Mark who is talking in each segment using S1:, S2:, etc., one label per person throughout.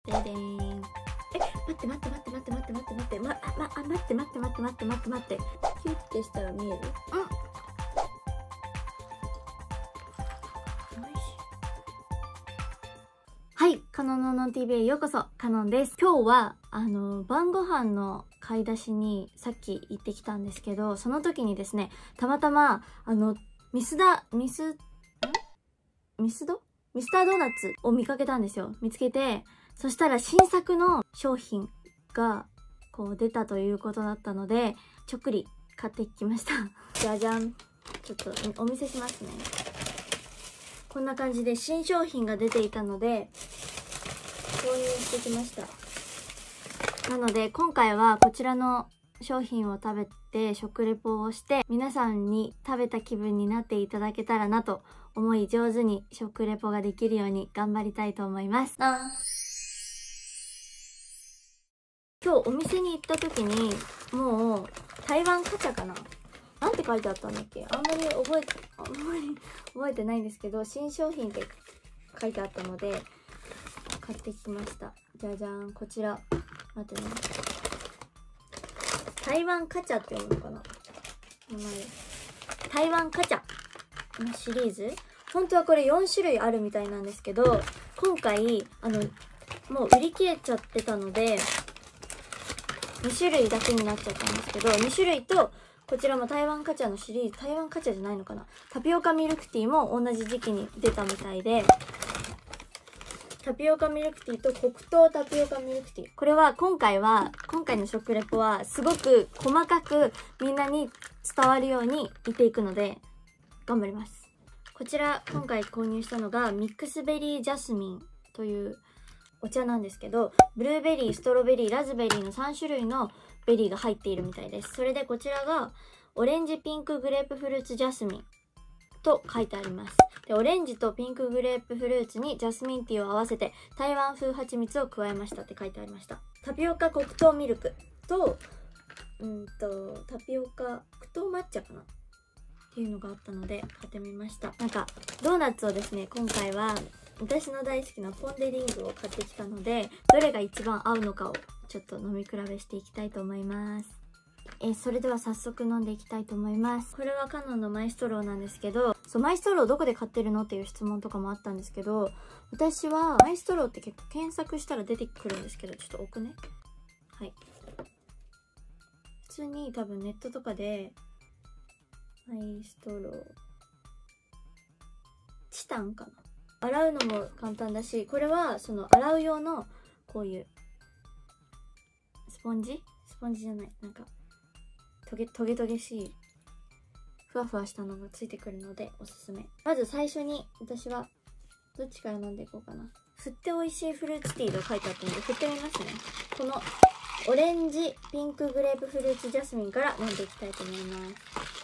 S1: ででーん。待って待って待って待って待って待って待って、待って待って待って待って待って待って、キュッてしたら見える？はい、カノンノン TV へようこそ、カノンです。今日は晩ご飯の買い出しにさっき行ってきたんですけど、その時にですね、たまたまミスタードーナツを見かけたんですよ。見つけて、そしたら新作の商品がこう出たということだったので、ちょっくり買ってきました。じゃじゃん。ちょっとお見せしますね。こんな感じで新商品が出ていたので購入してきました。なので今回はこちらの商品を食べて食レポをして皆さんに食べた気分になっていただけたらなと思い、上手に食レポができるように頑張りたいと思います。今日お店に行った時にもう台湾カチャかな、なんて書いてあったんだっけ、あんまり覚えてないんですけど、新商品って書いてあったので買ってきました。じゃじゃーん、こちら待ってね、台湾カチャって読むのかな、名前台湾カチャのシリーズ、本当はこれ4種類あるみたいなんですけど、今回もう売り切れちゃってたので2種類だけになっちゃったんですけど、2種類とこちらも台湾カチャのシリーズ、台湾カチャじゃないのかな、タピオカミルクティーも同じ時期に出たみたいで、タピオカミルクティーと黒糖タピオカミルクティー、これは今回の食レポはすごく細かくみんなに伝わるように言っていくので頑張ります。こちら今回購入したのがミックスベリージャスミンというお茶なんですけど、ブルーベリー、ストロベリー、ラズベリーの3種類のベリーが入っているみたいです。それでこちらがオレンジピンクグレープフルーツジャスミンと書いてあります。で、オレンジとピンクグレープフルーツにジャスミンティーを合わせて台湾風蜂蜜を加えましたって書いてありました。タピオカ黒糖ミルクとタピオカ黒糖抹茶かなっていうのがあったので買ってみました。なんかドーナツをですね、今回は私の大好きなポン・デ・リングを買ってきたので、どれが一番合うのかをちょっと飲み比べしていきたいと思います。それでは早速飲んでいきたいと思います。これはカノンのマイストローなんですけど、マイストローどこで買ってるのっていう質問とかもあったんですけど、私はマイストローって結構検索したら出てくるんですけど、ちょっと置くね。はい。普通に多分ネットとかでマイストローチタンかな、洗うのも簡単だし、これは洗う用のこういうスポンジじゃない、なんかトゲトゲしいふわふわしたのがついてくるのでおすすめ。まず最初に私はどっちから飲んでいこうかな。振って美味しいフルーツティーと書いてあったので振ってみますね。このオレンジピンクグレープフルーツジャスミンから飲んでいきたいと思います。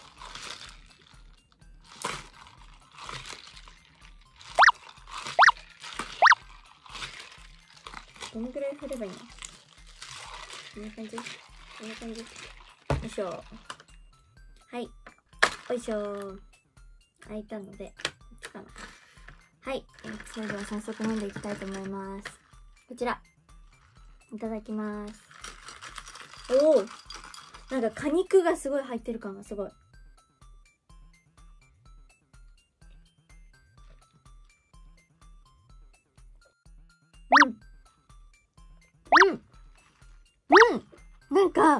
S1: どのぐらい振ればいいの？こんな感じ？こんな感じ？よいしょ。はい。よいしょ。開いたので、こっちかな。はい。それでは早速飲んでいきたいと思います。こちら。いただきます。おお！なんか果肉がすごい入ってる感がすごい。なんか、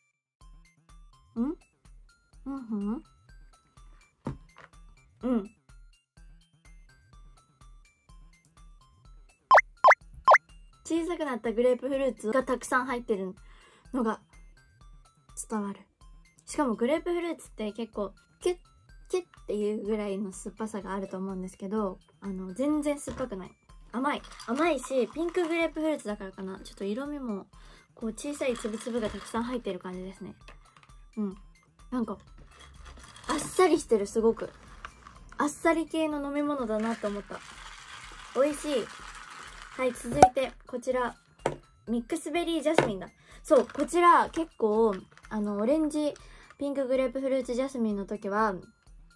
S1: 小さくなったグレープフルーツがたくさん入ってるのが伝わる。しかもグレープフルーツって結構キュッキュッっていうぐらいの酸っぱさがあると思うんですけど、全然酸っぱくない。甘いし、ピンクグレープフルーツだからかな、ちょっと色味もこう小さい粒々がたくさん入ってる感じですね。なんかあっさりしてる。すごくあっさり系の飲み物だなって思った。美味しい。はい、続いてこちらミックスベリージャスミンだ。そう、こちら結構オレンジピンクグレープフルーツジャスミンの時は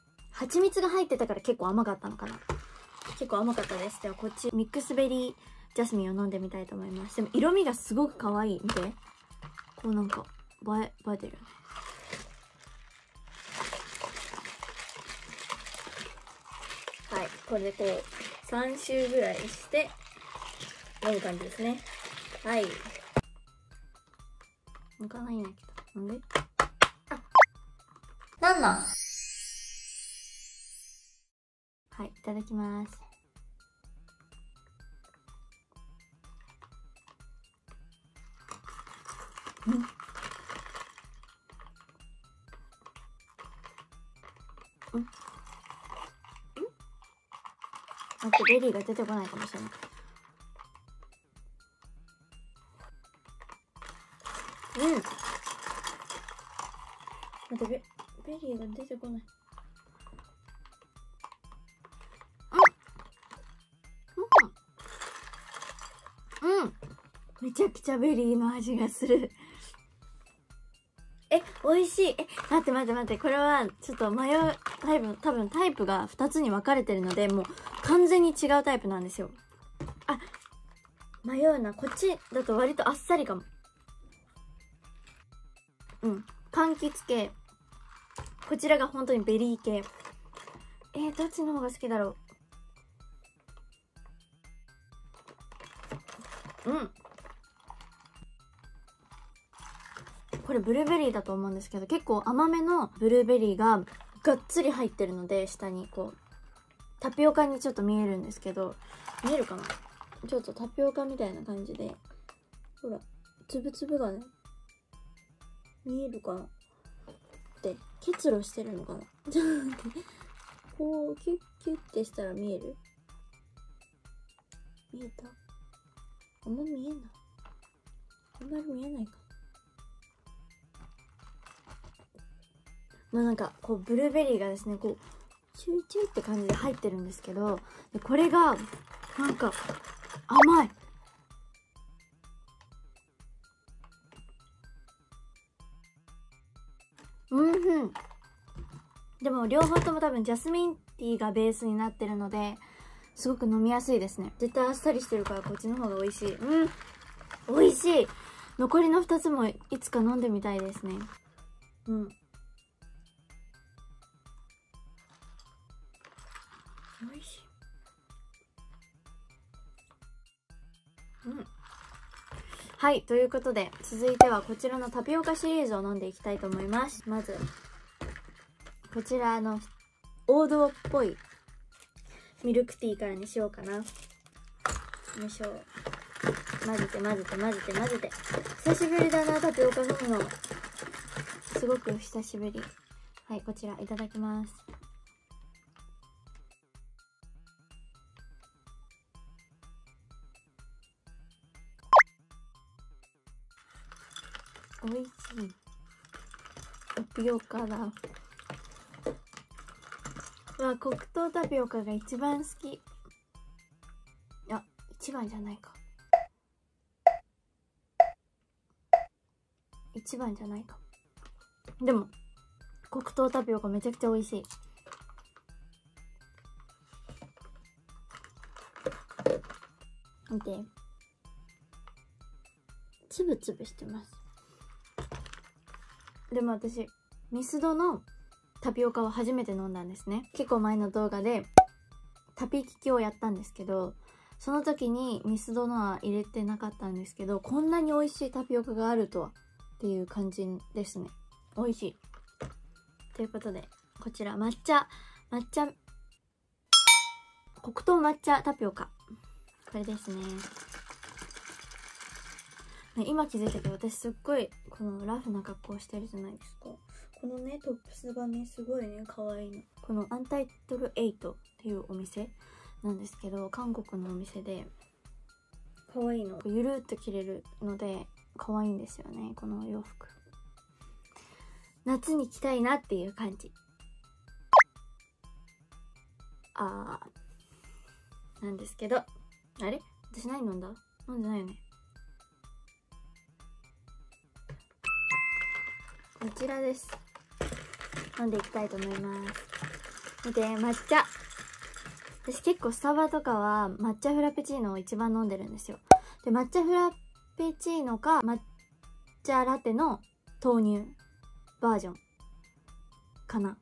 S1: 蜂蜜が入ってたから結構甘かったのかな。結構甘かったです。ではこっちミックスベリージャスミンを飲んでみたいと思います。でも色味がすごく可愛い。見て、こうなんか映えてるよね。はい、これでこう3周ぐらいして飲む感じですね。はい、向かないんだけど、なんで？なんなん？はい、いただきます。あとベリーが出てこないかもしれない。待って、ベリーが出てこない。めちゃくちゃベリーの味がする。美味しい。待って。これはちょっと迷う多分タイプが2つに分かれてるので、もう完全に違うタイプなんですよ。迷うな。こっちだと割とあっさりかも。柑橘系。こちらが本当にベリー系。どっちの方が好きだろう。これブルーベリーだと思うんですけど、結構甘めのブルーベリーががっつり入ってるので、下にこうタピオカにちょっと見えるんですけど、見えるかな？ちょっとタピオカみたいな感じで、ほらつぶつぶがね、見えるかなって結露してるのかなちょっと待って、こうキュッキュッてしたら見える？見えた？あんま見えない。あんまり見えないか。なんかこうブルーベリーがですね、こうチューチューって感じで入ってるんですけど、でこれがなんか甘い。でも両方とも多分ジャスミンティーがベースになってるので、すごく飲みやすいですね。絶対あっさりしてるからこっちの方が美味しい。美味しい。残りの2つもいつか飲んでみたいですね。美味しい。はい、ということで続いてはこちらのタピオカシリーズを飲んでいきたいと思います。まずこちらの王道っぽいミルクティーからにしようかな。よいしょ。混ぜて。久しぶりだな、タピオカ飲むの。すごく久しぶり。はい、こちらいただきます。おいしい。タピオカだ。黒糖タピオカが一番好き。一番じゃないか。一番じゃないか。でも黒糖タピオカめちゃくちゃ美味しい。見て、つぶつぶしてます。でも私ミスドのタピオカを初めて飲んだんですね。結構前の動画でタピキキをやったんですけど、その時にミスドのは入れてなかったんですけど、こんなに美味しいタピオカがあるとはっていう感じですね。美味しい。ということでこちら黒糖抹茶タピオカ、これですね。今気づいたけど、私すっごいこのラフな格好してるじゃないですか。このねトップスがねすごいね可愛いの。このアンタイトル8っていうお店なんですけど、韓国のお店で可愛いの。ゆるっと着れるので可愛いんですよね、このお洋服。夏に着たいなっていう感じ。なんですけど、あれ？私何飲んだ？飲んでないよね。こちらです。飲んでいきたいと思います。見て、抹茶私結構スタバとかは抹茶フラペチーノを一番飲んでるんですよ。で、抹茶フラペチーノか抹茶ラテの豆乳バージョンかな。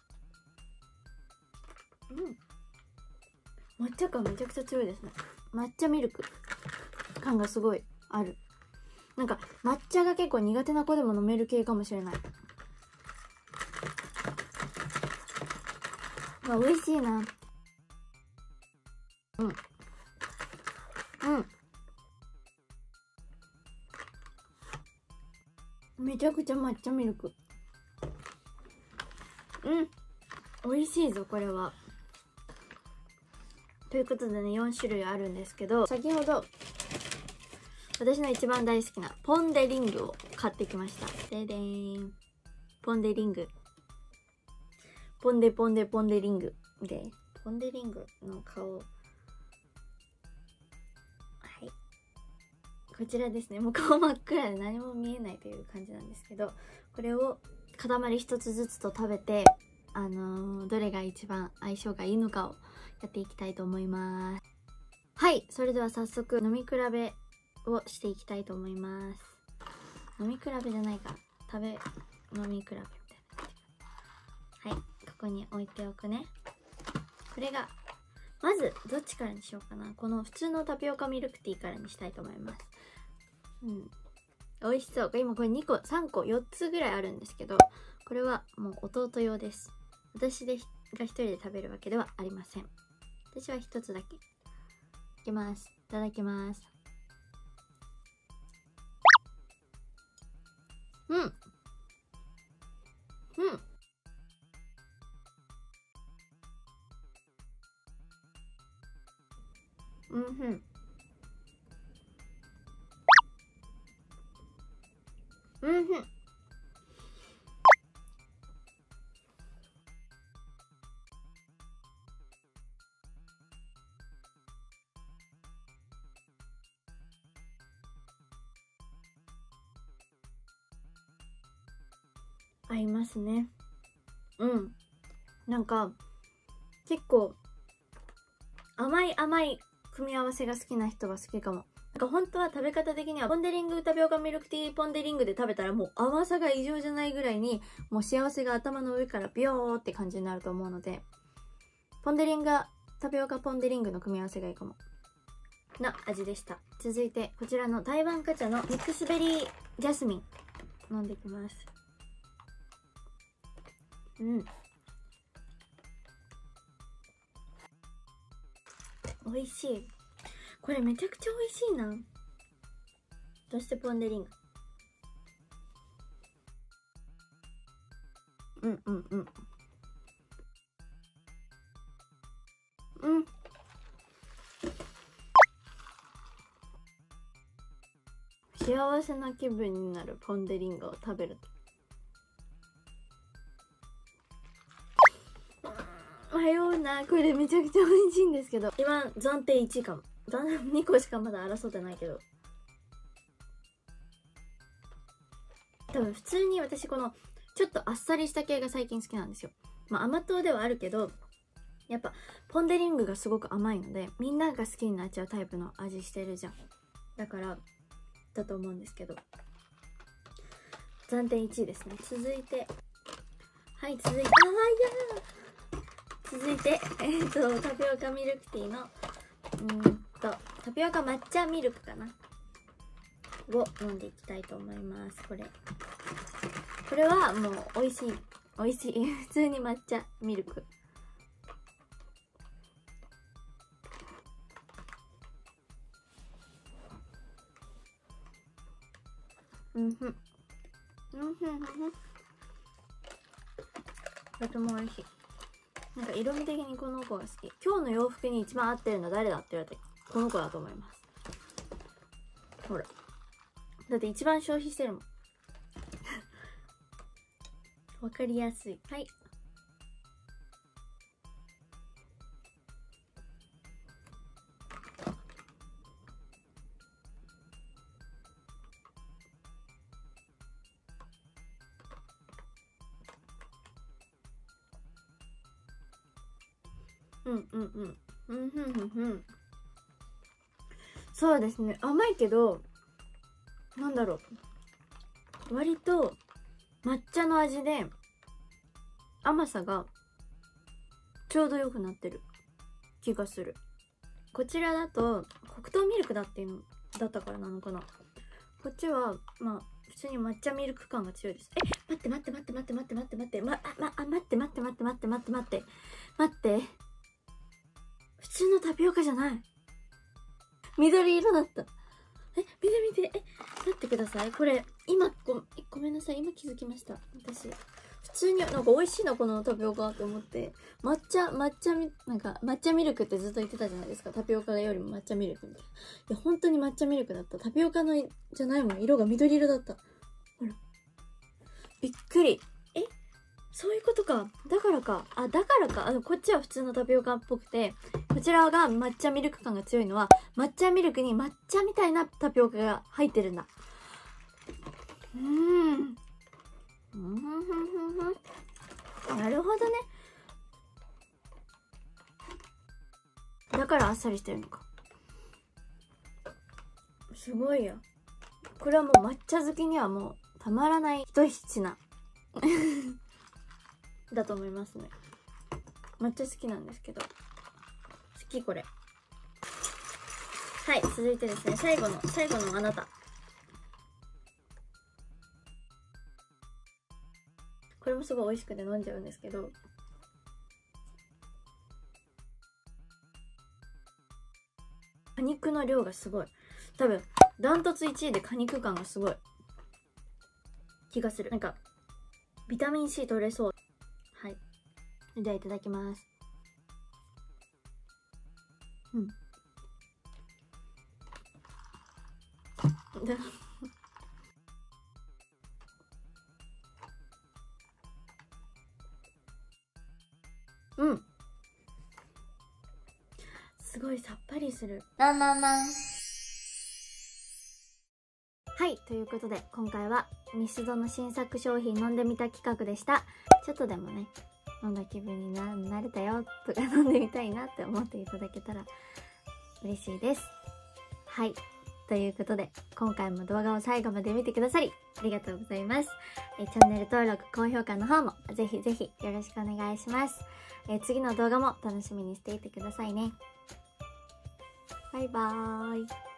S1: 抹茶感めちゃくちゃ強いですね。抹茶ミルク感がすごいある。なんか抹茶が結構苦手な子でも飲める系かもしれない。美味しいな。めちゃくちゃ抹茶ミルク。美味しいぞこれは。ということでね、4種類あるんですけど、先ほど私の一番大好きなポン・デ・リングを買ってきました。ででーん。ポン・デ・リング。ポン・デ・ポン・デ・ポン・デ・リングで、ポン・デ・リングの顔、はい、こちらですね。もう顔真っ暗で何も見えないという感じなんですけど、これを塊一つずつと食べて、どれが一番相性がいいのかをやっていきたいと思います。はい、それでは早速飲み比べをしていきたいと思います。飲み比べじゃないか、飲み比べみたいな。はい、ここに置いておくね。これがまずどっちからにしようかな。この普通のタピオカミルクティーからにしたいと思います。美味しそう。今これ2個3個4つぐらいあるんですけど、これはもう弟用です。私が一人で食べるわけではありません。私は1つだけいきます。いただきます。合いますね。なんか結構甘い組み合わせが好きな人は好きかも。なんか本当は食べ方的にはポン・デ・リングタピオカミルクティーポン・デ・リングで食べたらもう甘さが異常じゃないぐらいにもう幸せが頭の上からビヨーって感じになると思うので、ポン・デ・リングタピオカポン・デ・リングの組み合わせがいいかもな味でした。続いてこちらの台湾カ茶のミックスベリージャスミン飲んでいきます。美味しい。これめちゃくちゃ美味しいな。そしてポン・デ・リング。幸せな気分になるポン・デ・リングを食べると迷うな。これめちゃくちゃ美味しいんですけど、今暫定1位かも。2個しかまだ争ってないけど、多分普通に私このちょっとあっさりした系が最近好きなんですよ。甘党ではあるけど、やっぱポン・デ・リングがすごく甘いのでみんなが好きになっちゃうタイプの味してるじゃん。だからだと思うんですけど、暫定1位ですね。続いてタピオカミルクティーのタピオカ抹茶ミルクかなを飲んでいきたいと思います。これはもう美味しい普通に抹茶ミルク。とても美味しい。なんか色味的にこの子が好き。今日の洋服に一番合ってるの誰だって言われて、この子だと思います。ほら、だって一番消費してるもん。わかりやすい。はい、 そうですね、甘いけどなんだろう、割と抹茶の味で甘さがちょうど良くなってる気がする。こちらだと黒糖ミルクだっていうのだったからなのかな。こっちはまあ普通に抹茶ミルク感が強いです。待って待って待って待って待って待って待って待って待って待って待って待って待って待って、普通のタピオカじゃない、緑色だった。見て見て、待ってください。これ今ごめんなさい、今気づきました。私普通になんか美味しいなこのタピオカと思って、なんか抹茶ミルクってずっと言ってたじゃないですか、タピオカよりも抹茶ミルクみたいな。いや本当に抹茶ミルクだった。タピオカのじゃないもん、色が緑色だった。ほらびっくり。そういうことか。だからか。こっちは普通のタピオカっぽくて、こちらが抹茶ミルク感が強いのは、抹茶ミルクに抹茶みたいなタピオカが入ってるんだ。なるほどね。だからあっさりしてるのか。すごいよ。これはもう抹茶好きにはもうたまらない一品だと思いますね。抹茶好きなんですけど、好きこれ。はい、続いてですね、最後のあなた。これもすごい美味しくて飲んじゃうんですけど、果肉の量がすごい。多分ダントツ1位で果肉感がすごい気がする。なんかビタミン C 取れそう。はい、ではいただきます。すごいさっぱりする。はい、ということで今回はミスドの新作商品飲んでみた企画でした。ちょっとでもね、飲んだ気分になれたよとか、飲んでみたいなって思っていただけたら嬉しいです。はい、ということで今回も動画を最後まで見てくださりありがとうございます。チャンネル登録、高評価の方もぜひぜひよろしくお願いします。次の動画も楽しみにしていてくださいね。バイバーイ。